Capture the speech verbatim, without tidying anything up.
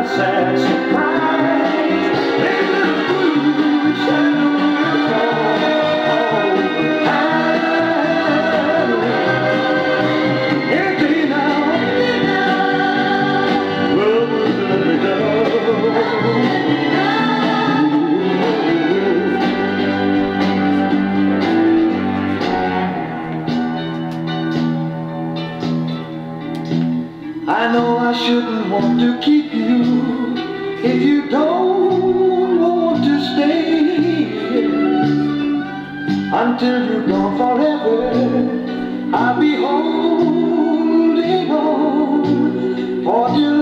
a sad surprise. There's a blue shadow will fall. Every day now, love will let me down. I know I shouldn't want to keep you if you don't want to stay here. Until you're gone forever, I'll be holding on for dear